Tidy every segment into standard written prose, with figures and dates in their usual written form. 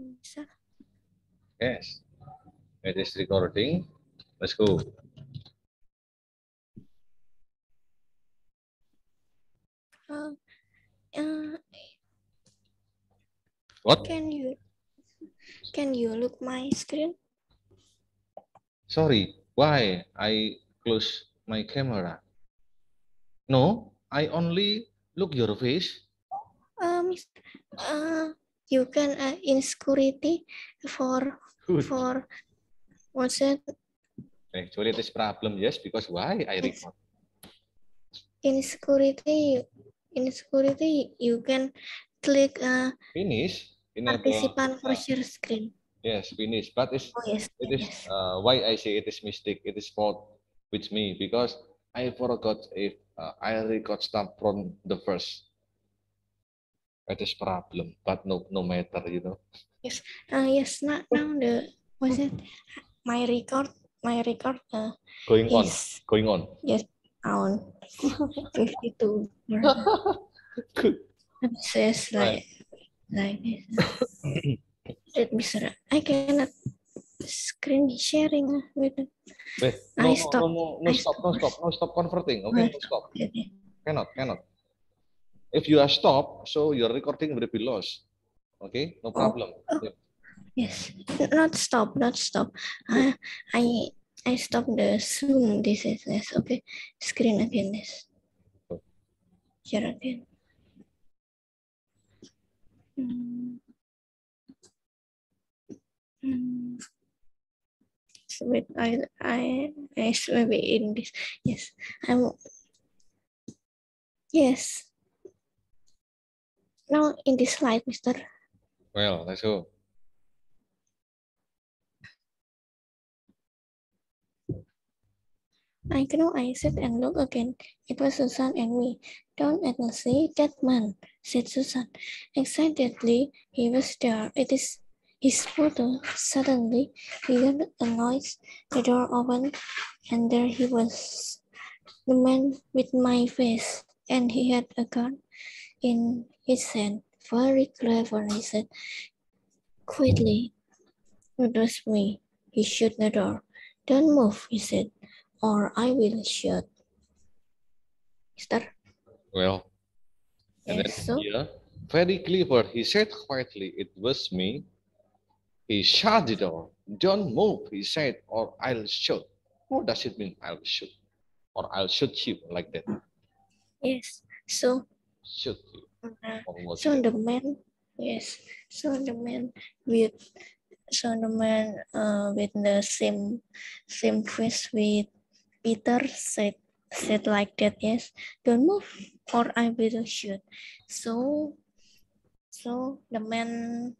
sir. Yes. It is recording. Let's go. What? Can you look my screen? Sorry, why I close my camera? No, I only look your face. Mister, you can in security for Good. what's it? Actually, it is problem, yes, because why I Yes. record? In security, you can click Finish. Enable. participant for share screen. Yes, finish. But Oh yes, it is yes. why I say it is mistake. It is fault with me because I forgot if I record start from the first. It is problem, but no matter, you know. Yes. Yes. Now the what's it? My record. Going on, Is going on. yes on 52. Good. It says Right. like this. Let me see. I cannot screen sharing with it. Wait, I stop. no stop converting. Okay, no stop. Okay. Cannot. If you are stop, so your recording will be lost. Okay, no Oh, problem. Yeah. yes. Not stop. Good. I stop the Zoom. This is this. Okay. Screen again. This. Share again. So wait, I maybe in this. Yes. Yes. Now in this slide, Mister. Well, let's go. I know I said and look again. It was Susan and me. Don't see that man, said Susan. Excitedly, he was there. It is his photo. Suddenly, he heard a noise. The door opened, and there he was, the man with my face, and he had a gun in his hand. Very clever, he said. Quickly, it was me. He shut the door. Don't move, he said, or I will shoot. Mister? Well, and then Yes, so here, very clever. He said quietly, "It was me." He shut the door. "Don't move," he said, "or I'll shoot." What does it mean? I'll shoot, or I'll shoot you like that. yes, so Shoot you, or what's so that? the man, yes, so the man with with the same face with Peter said like that. Yes, don't move, or I will shoot. So the man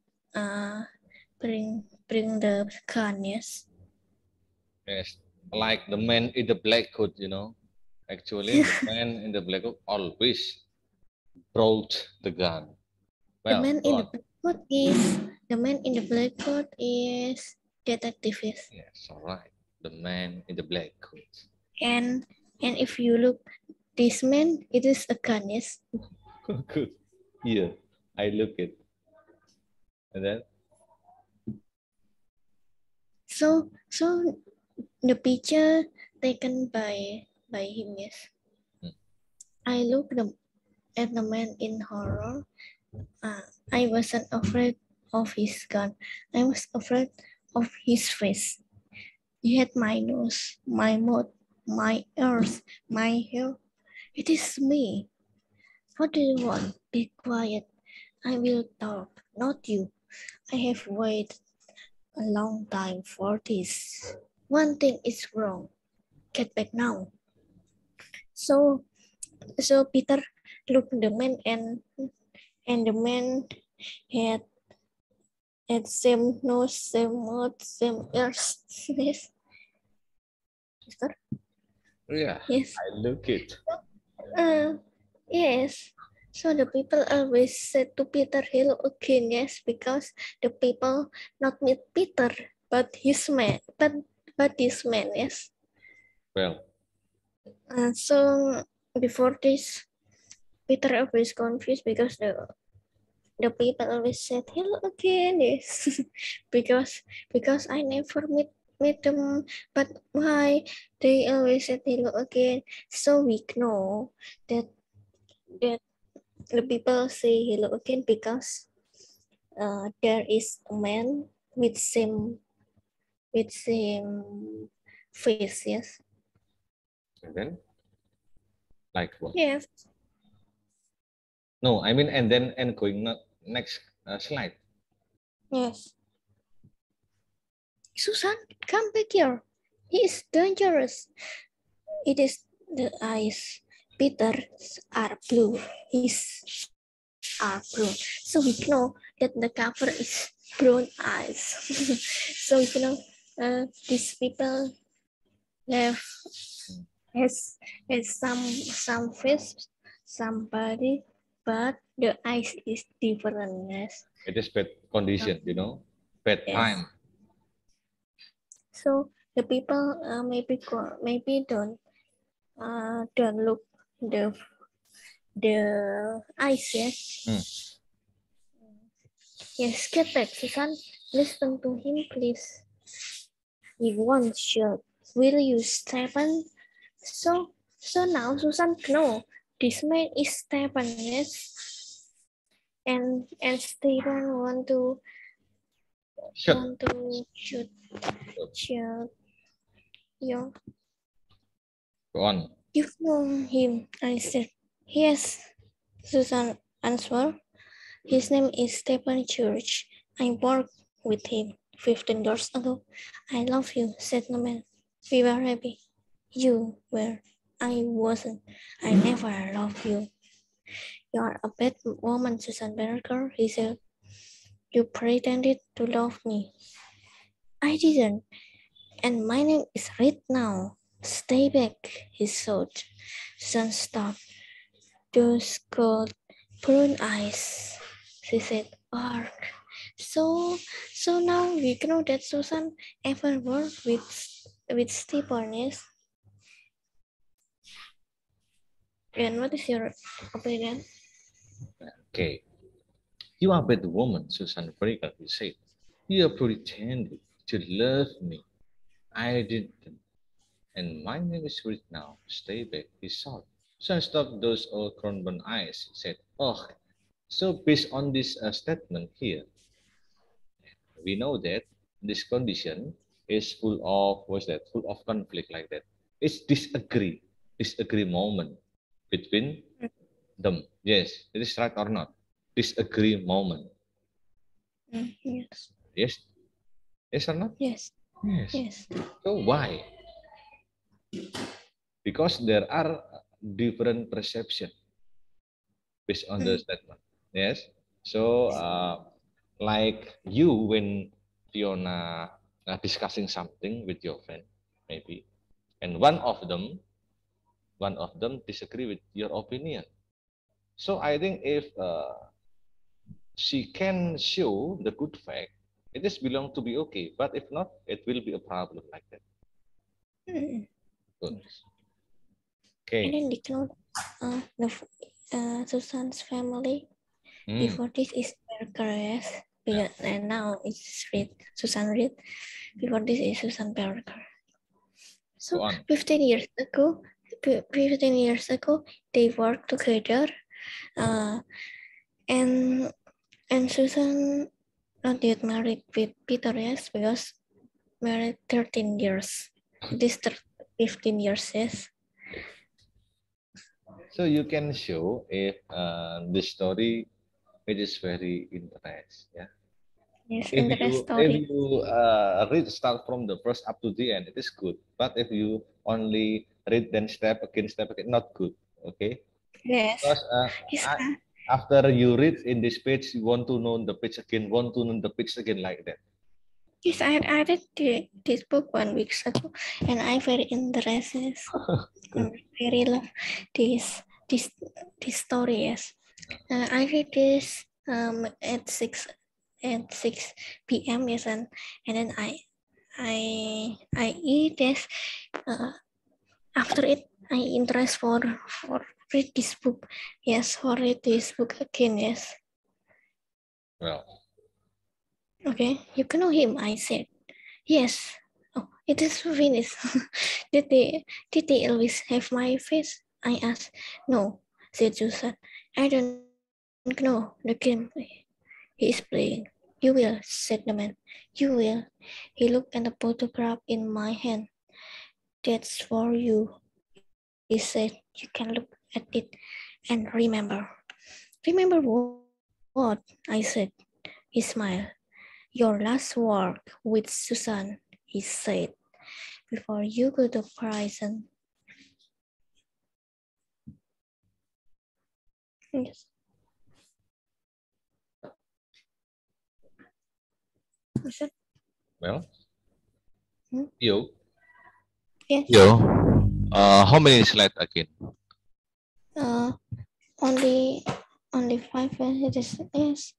bring the gun. Yes. Yes, like the man in the black coat, you know. Actually, the man in the black coat always brought the gun. The Well, man go in the on. black coat is the man in the black coat is detective. Yes. Yes, all right. The man in the black coat. And if you look, this man, it is a gun. Yes. Good. Here, I look it. And then, So the picture taken by him. Yes. hmm, I look at the man in horror. I wasn't afraid of his gun. I was afraid of his face. He had my nose, my mouth, my ears, my hair. It is me. What do you want? Be quiet. I will talk, not you. I have waited a long time for this. One thing is wrong. Get back now. So Peter looked the man and the man had same nose, same mouth, same ears. Yes. Mister? yeah, Yes. I look it. Yes. So the people always said to Peter, hello again, yes, because the people not meet Peter, but his man, but this man, yes. Well, So before this, Peter always confused because the people always said hello again, yes. because I never meet them, but why they always said hello again? So we know that the people say hello again because there is a man with same face, yes. And then, like what? Yes. No, I mean, and then, and going next slide. Yes. Susan, come back here. He is dangerous. It is the eyes. Peter's are blue. His are brown. So we know that the cover is brown eyes. So these people have has some face, some body, but the eyes is different. Yes. It is bad condition, you know, bad Yes. time. So the people maybe don't look the eyes. Yes. Yes, get back, Susan. Listen to him, please. He won't shoot. Will you, Stephen? So now Susan know this man is Stephen, yes. And Stephen Should. want to shoot you. Go on. You know him, I said. Yes, Susan answered. His name is Stephen Church. I worked with him 15 years ago. I love you, said the man. We were happy. You were. I wasn't. I never loved you. You're a bad woman, Susan Berger, he said. You pretended to love me. I didn't. And my name is Reed now. Stay back, he shouted. Susan stopped. Those cold brown eyes, she said. Ark. So now we know that Susan ever worked with Stephen, yes? And what is your opinion? Okay. You are a bad woman, Susan Breaker, he said. You pretended to love me. I didn't. And my name is Rick now. Stay back, he shouted. Susan stopped those old brown eyes, he said. Oh, so based on this statement here, we know that this condition is full of, what's that, full of conflict like that. It's disagree moment between them. Yes, it is right or not. Disagree moment. Yes. Yes, yes or not? Yes. Yes. Yes. So why? Because there are different perception based on the statement. Yes. So like you when Fiona discussing something with your friend, maybe, and one of them disagree with your opinion. So I think if she can show the good fact, it is belong to be okay. But if not, it will be a problem like that. Mm. Good. And Okay. then they know Susan's family. Before this is Berger, yes. And now it's Reed, Susan Reed. Before this is Susan Berger. So 15 years ago, they worked together. And Susan not yet married with Peter, yes, because married 13 years. This 15 years, yes. So you can show if the story it is very interesting. Yeah. Yes, If interest you story. read start from the first up to the end, it is good. But if you only read then step again, not good. Okay. Yes. Because after you read in this page, you want to know the page again, want to know the page again like that. Yes, I read this book 1 week ago, and I very interested. Very love this story. Yes, I read this at 6 p.m. Yes, and then I eat this. After it, I interest for read this book. Yes, for read this book again. Yes. Well. Okay, you can know him, I said. Yes. Oh, it is finished. did they always have my face? I asked. No, said Susan. I don't know the game he is playing. You will, said the man. You will. He looked at the photograph in my hand. That's for you, he said. You can look at it and remember. Remember what? I said. He smiled. Your last work with Susan, he said, before you go to prison. Yes. Well, Hmm? yo. Yes. Yo. How many slides again? Uh, only 5 minutes. Yes.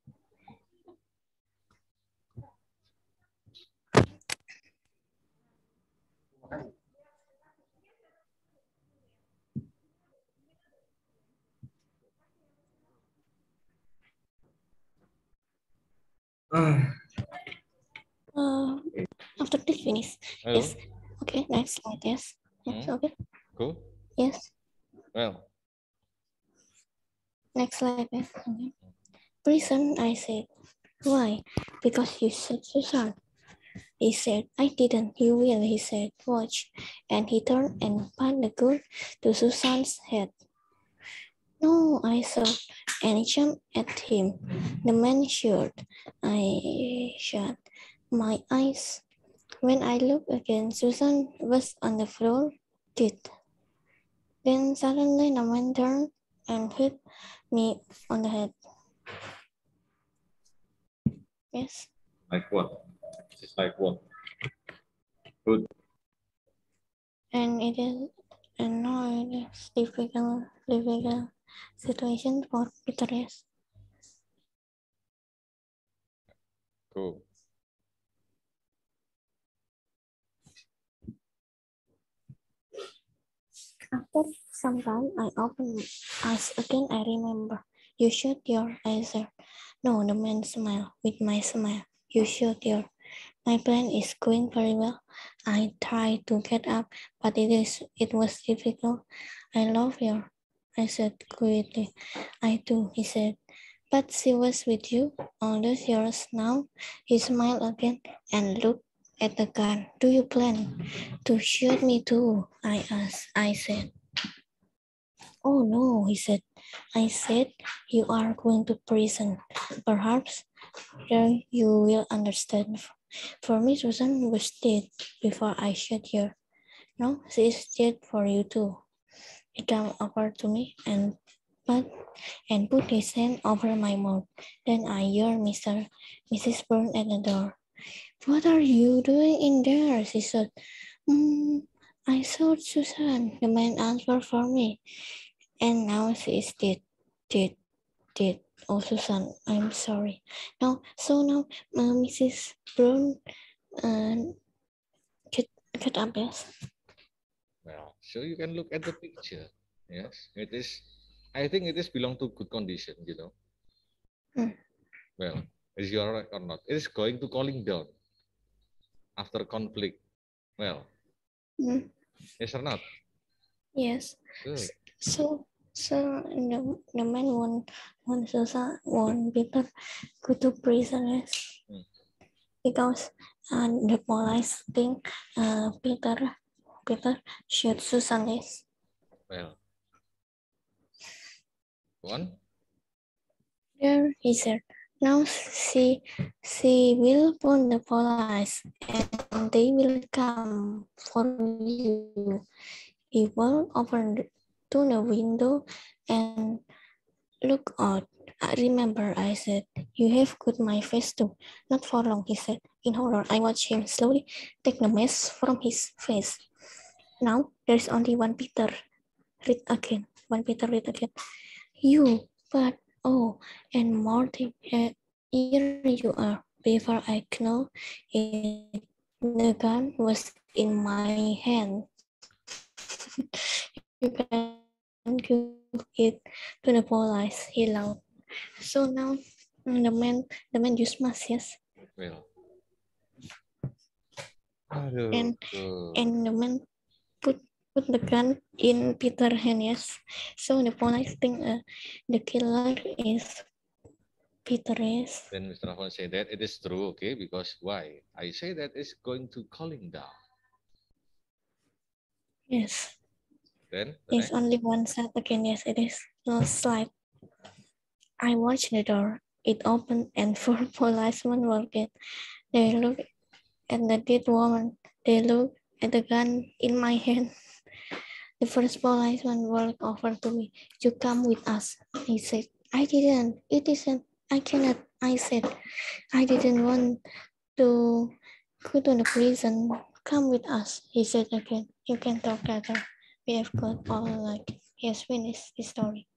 Uh, after this finish. Hello. Yes. Okay. Next slide. Yes. Yes. Okay. Cool. Yes. Well. Next slide. Yes. Okay. Prison, I said. Why? Because you said Susan. He said, I didn't. You will, he said. Watch. And he turned and pointed the gun to Susan's head. No, I said, and jumped at him. The man shuddered. I shut my eyes. When I looked again, Susan was on the floor, dead. Then suddenly the man turned and hit me on the head. Yes. Like what? It's like what? Good. And it is, and now it is difficult situation for Peter. Yes. Cool. After some time, I opened my eyes again. I remember. You shut your eyes. No, the man smiled with my smile. You shut your. My plan is going very well. I tried to get up, but it was difficult. I love her, I said quietly. I do, he said. But she was with you all those years now. He smiled again and looked at the gun. Do you plan to shoot me too? I asked. I said. Oh no, he said. I said, you are going to prison. Perhaps there you will understand. For me, Susan was dead before I shot her. No, she is dead for you too. He came over to me and put his hand over my mouth. Then I heard Mrs. Brown at the door. What are you doing in there? She said. I saw Susan. The man answered for me. And now she is dead. Oh, Susan, I'm sorry. Now, Mrs. Brown uh, get up, yes? Well, so you can look at the picture. Yes, it is. I think it is belong to good condition. You know. Well, is you alright or not? It is going to cooling down after conflict. Well, yes or not? Yes. Good. So the man won Susan won Peter go to prison, yes? Because the police think Peter shoot Susan, yes? Well, one. There he said. Now she will phone the police and they will come for you. He walked over to the window and looked out. I remember, I said, you have cut my face too. Not for long, he said. In horror, I watched him slowly take the mask from his face. Now there's only one Peter. Read again. One Peter, read again. You, but oh, and Marty, here you are. Before I know it, the gun was in my hand. You can give it to the police, he laughed. So now The man used mask, yes. Well. And the man put the gun in Peter's hand, yes. So the police think the killer is Peter, yes. Then Mr. Rahman say that it is true, okay? Because why? I say that it's going to calling down. Yes. Then There's only one side again, yes, it is. Last slide. I watched the door. It opened and four policemen walked in. They looked at the dead woman. They looked at the gun in my hand. The first policeman walked over to me. You come with us, he said. I didn't. It isn't. I cannot. I said. I didn't want to go to the prison. Come with us, he said again. You can talk later. We have got all night. He has finished his story.